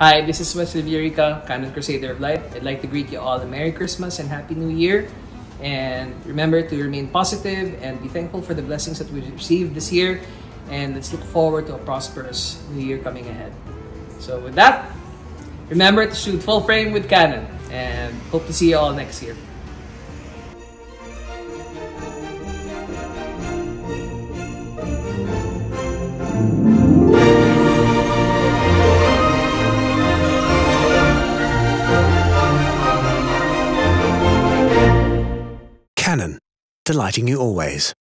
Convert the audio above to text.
Hi, this is Wesley Villarica, Canon Crusader of Light. I'd like to greet you all a Merry Christmas and Happy New Year. And remember to remain positive and be thankful for the blessings that we've received this year. And let's look forward to a prosperous new year coming ahead. So with that, remember to shoot full frame with Canon. And hope to see you all next year. Canon, delighting you always.